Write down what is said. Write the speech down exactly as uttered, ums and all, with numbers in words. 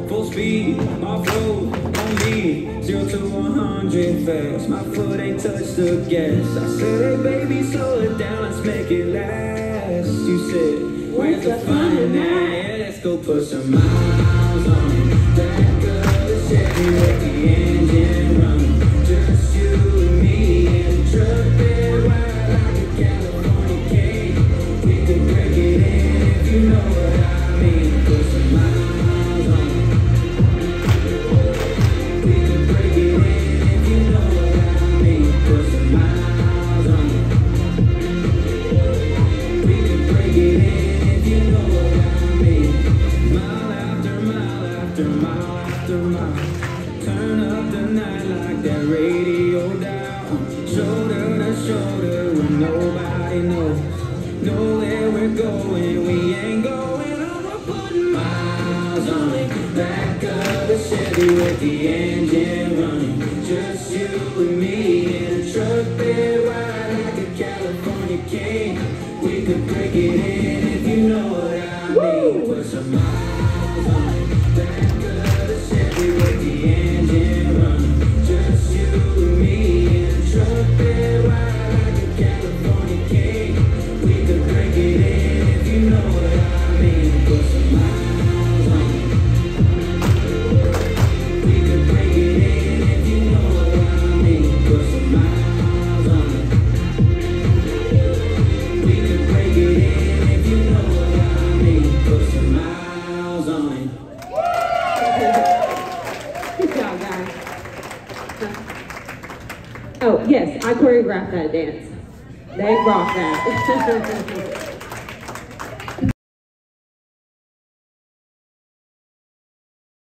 full speed, off-road, on me, zero to one hundred fast. My foot ain't touched the gas. I said, hey baby, slow it down, let's make it last. You said, where's the fun in that? Yeah, let's go put some miles on it. Back of the Chevy with the engine running. Just you and me in a truck bed ride like a California king. We could break it in if you know what I mean. Put some miles on it. We could break it in if you know what I mean. Put some miles on it. We could break it in if you know what I mean. Mile after mile after mile after mile. Turn up the night like that radio dial. Shoulder to shoulder when nobody knows. Know where we're going, we ain't going on. We're putting miles on it. Back of the Chevy with the engine running. Just you and me in a truck bed ride like a California king. We could break it in if you know what I mean. Put some miles on it. Back of the Chevy with the engine running. Just you and me in a truck bed ride like a California king. We could break it in if you know what I mean. Put some miles on it. We could break it in if you know what I mean. Put some miles on it. We could break it in if you know what I mean. Put some miles on it. Good job, guys. Oh, yes, I choreographed that dance. They rock that.